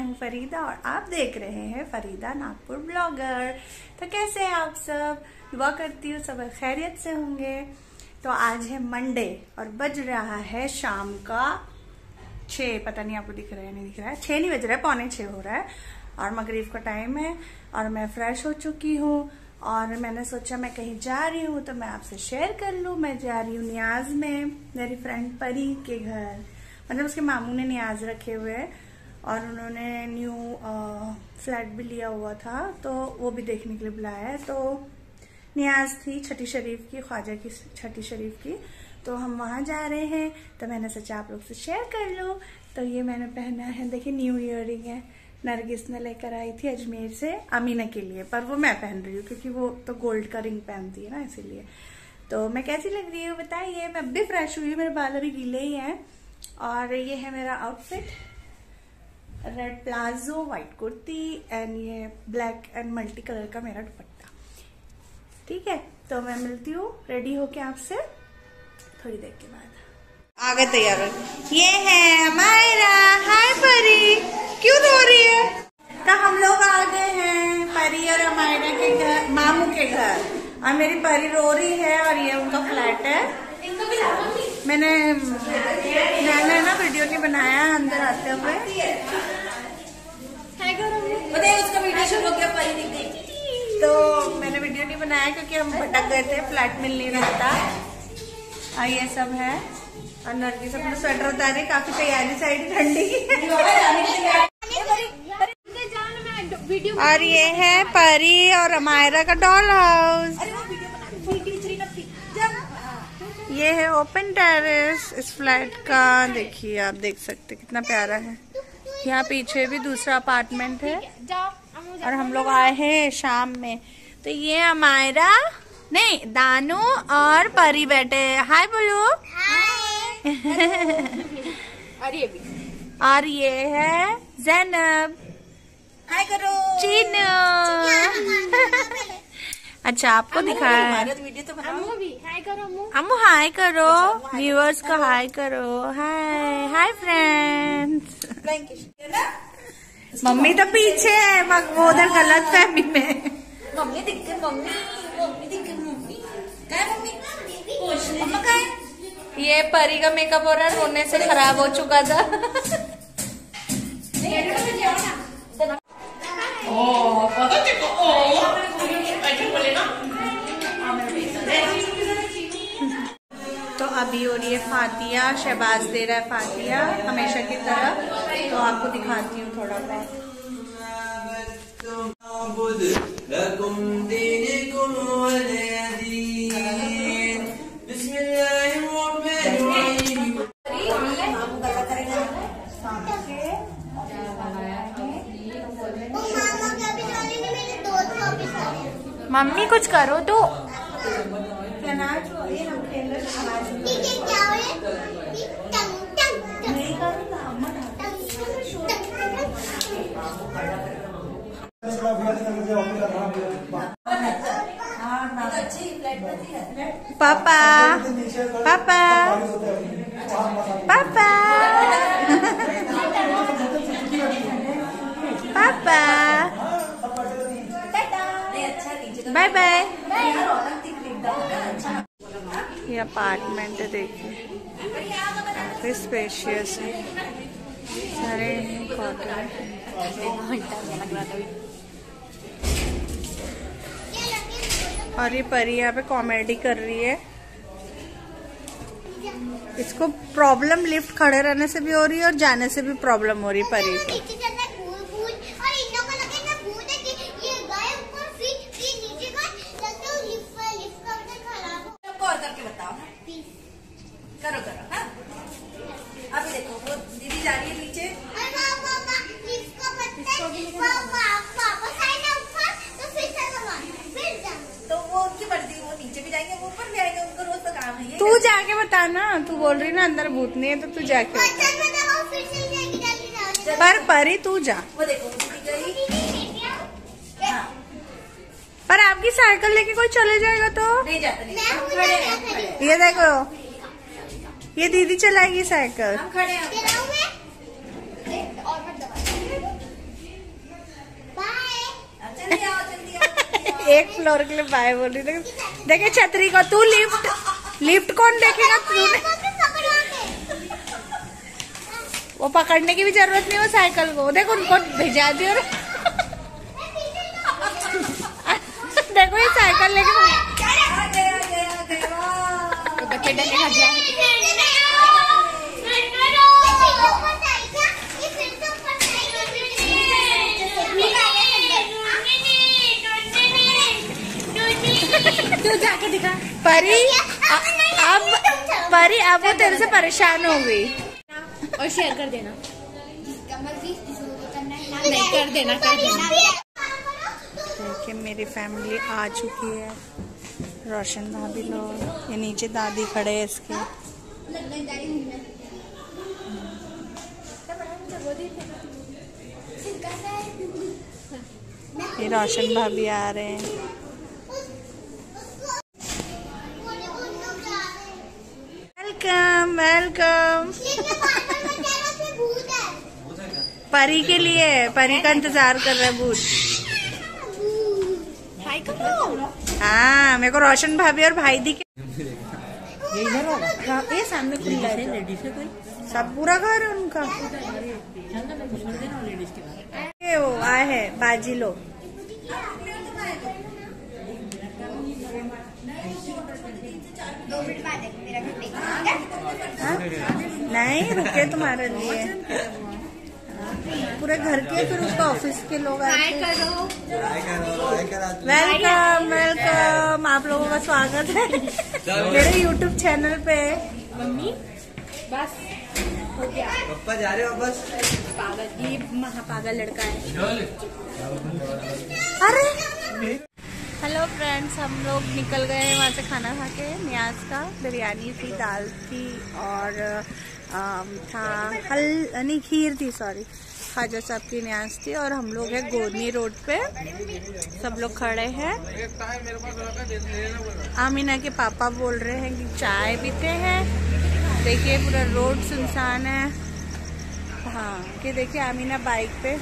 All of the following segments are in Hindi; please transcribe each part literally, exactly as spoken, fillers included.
हूँ फरीदा और आप देख रहे हैं फरीदा नागपुर ब्लॉगर। तो कैसे हैं आप सब? दुआ करती हूँ सब खैरियत से होंगे। तो आज है मंडे और बज रहा है शाम का छः, पता नहीं आपको दिख रहा है नहीं दिख रहा है, छः नहीं बज रहा है, पौने छः हो रहा है और मगरिब का टाइम है और मैं फ्रेश हो चुकी हूँ और मैंने सोचा मैं कहीं जा रही हूँ तो मैं आपसे शेयर कर लूँ। मैं जा रही हूँ नियाज में, मेरी फ्रेंड परी के घर। मतलब उसके मामू ने नियाज रखे हुए हैं और उन्होंने न्यू फ्लैट भी लिया हुआ था तो वो भी देखने के लिए बुलाया है। तो नियाज थी छठी शरीफ की, ख्वाजा की छठी शरीफ की, तो हम वहाँ जा रहे हैं। तो मैंने सोचा आप लोग से शेयर कर लूँ। तो ये मैंने पहना है, देखिए न्यू ईयरिंग है, नरगिस ने लेकर आई थी अजमेर से अमीना के लिए, पर वो मैं पहन रही हूँ क्योंकि वो तो गोल्ड का रिंग पहनती है ना, इसीलिए। तो मैं कैसी लग रही हूँ बताइए। मैं अब भी फ्रेश हुई, मेरे बाल अभी गीले ही हैं। और ये है मेरा outfit, red palazzo, white kurti and ये ब्लैक एंड मल्टी कलर का मेरा दुपट्टा। ठीक है, तो मैं मिलती हूँ रेडी होके आपसे थोड़ी देर के बाद। आ गए तैयार। ये है हमारा, हाय परी, क्यों रो रही है? तो हम लोग आ गए हैं परी और हमारा के घर, मामू के घर, और मेरी परी रो रही है और ये उनका फ्लैट है। मैंने मैंने ना वीडियो नहीं बनाया अंदर आते हुए, उसका वीडियो शुरू हो गया, परी दिख गई तो मैंने वीडियो नहीं बनाया क्योंकि हम भटक गए थे, फ्लैट मिल नहीं रहा था। और ये सब है और नरगिस अपना स्वेटर उतार रही, काफी तैयारी साइड ठंडी की। और ये है परी और अमायरा का डॉल हाउस। ये है ओपन टेरेस इस फ्लैट का, देखिए आप देख सकते कितना प्यारा है। यहाँ पीछे भी दूसरा अपार्टमेंट है और हम लोग आए हैं शाम में। तो ये अमायरा नहीं दानू और परी बैठे, हाय बोलो। और ये है जैनब, हाय करो। चीनू, अच्छा आपको दिखाया वीडियो तो अम्मू भी हाय करो, अम्मू हाय करो, व्यूअर्स को हाय करो, हाय हाय फ्रेंड्स। मम्मी तो पीछे है, वो उधर गलत फहमी में। मम्मी दिख गई, मम्मी मम्मी दिख गई, मम्मी क्या है, मम्मी मम्मा क्या है? ये परी का मेकअप हो रहा है, रोने से खराब हो चुका था। तो अभी हो रही है फातिया, शहबाज दे रहा है फातिया हमेशा की तरह। तो आपको दिखाती हूँ थोड़ा बहुत। मम्मी कुछ करो तो। पापा पापा पापा पापा बाय बाय। ये अपार्टमेंट है, देखिए काफी स्पेशियस है, सारे क्वार्टर। और ये परी यहाँ पे कॉमेडी कर रही है। इसको प्रॉब्लम लिफ्ट खड़े रहने से भी हो रही है और जाने से भी प्रॉब्लम हो रही है परी को। करो करो हाँ। अभी देखो वो दीदी जा रही है नीचे, तो वो उनकी मर्जी, वो नीचे भी जाएंगे, वो ऊपर भी आएंगे, उनको रोज का काम है। तू जाके बता ना, तू बोल रही ना अंदर भूत नहीं है, तो तू जाके बता। पर परी तू जा। वो देखो पर आपकी साइकिल लेके कोई चले जाएगा तो नहीं जाता, नहीं। ये देखो ये दीदी चलाएगी साइकिल। हम खड़े हैं। एक फ्लोर के लिए बाय बोल रही। देखे छतरी को, तू लिफ्ट लिफ्ट कौन देखेगा? वो पकड़ने की भी जरूरत नहीं, वो साइकिल को देखो उनको भेजा दी। और देखो ये साइकिल लेके बच्चे डरने लग जाए। तू जाके दिखा परी। अब परी अब वो तेरे से परेशान हो गई। और शेयर कर देना, नहीं कर देना कर देना। देखिए मेरी फैमिली आ चुकी है, रोशन भाभी लोग, ये नीचे दादी खड़े हैं इसके। ये रोशन भाभी आ रहे हैं। Welcome welcome. परी के लिए, परी का इंतजार कर रहा है भूत। हाँ मेरे को रोशन भाभी और भाई दिखे। ये इधर होगा, ये सामने खुला है। लेडीज है कोई? सब पूरा घर है उनका। ये वो आए है बाजी लोग। नहीं रुके तुम्हारे लिए, पूरे घर के, फिर उसका ऑफिस के लोग आए। वेलकम वेलकम, आप लोगों का स्वागत है मेरे यूट्यूब चैनल पे। मम्मी बस हो गया, पापा जा रहे हो बस। पागल, ये महापागल लड़का है। अरे हेलो फ्रेंड्स, हम लोग निकल गए हैं वहाँ से खाना खा के। नियाज का बिरयानी थी, दाल थी और आम था, हल नहीं खीर थी, सॉरी खाजा साहब की नियाज थी। और हम लोग हैं गोदनी रोड पे, सब लोग खड़े हैं। आमीना के पापा बोल रहे हैं कि चाय पीते हैं। देखिए पूरा रोड सुनसान है। हाँ कि देखिए आमीना बाइक पे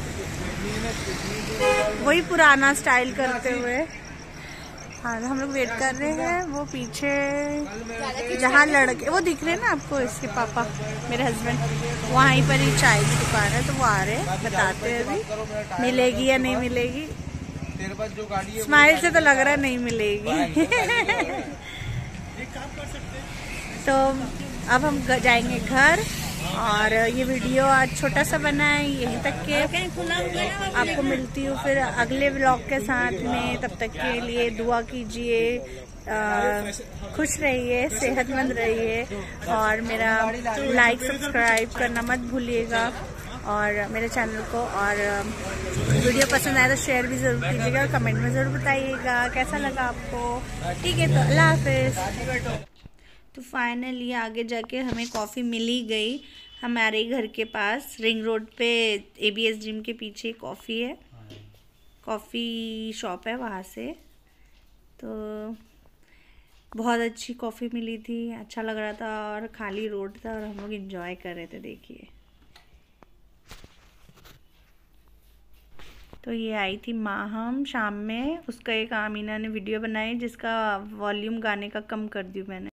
वही पुराना स्टाइल करते हुए। हाँ हम लोग वेट कर रहे हैं। वो पीछे जहाँ लड़के वो दिख रहे हैं ना आपको, इसके पापा मेरे हस्बैंड, वहीं पर ही चाय की दुकान है, तो वो आ रहे हैं। बताते हैं अभी मिलेगी या नहीं मिलेगी। स्माइल से तो लग रहा है नहीं मिलेगी। तो अब हम जाएंगे घर। और ये वीडियो आज छोटा सा बना है, यहीं तक के। आपको मिलती हूँ फिर अगले व्लॉग के साथ में। तब तक के लिए दुआ कीजिए, खुश रहिए, सेहतमंद रहिए और मेरा लाइक सब्सक्राइब करना मत भूलिएगा और मेरे चैनल को। और वीडियो पसंद आए तो शेयर भी ज़रूर कीजिएगा और कमेंट में ज़रूर बताइएगा कैसा लगा आपको। ठीक है, तो अल्लाह हाफिज़। तो फाइनली आगे जाके हमें कॉफ़ी मिल ही गई। हमारे घर के पास रिंग रोड पे एबीएस जिम के पीछे कॉफ़ी है, कॉफ़ी शॉप है, वहाँ से। तो बहुत अच्छी कॉफ़ी मिली थी, अच्छा लग रहा था और खाली रोड था और हम लोग एंजॉय कर रहे थे। देखिए तो ये आई थी माहम शाम में, उसका एक आमीना ने वीडियो बनाई जिसका वॉल्यूम गाने का कम कर दी मैंने।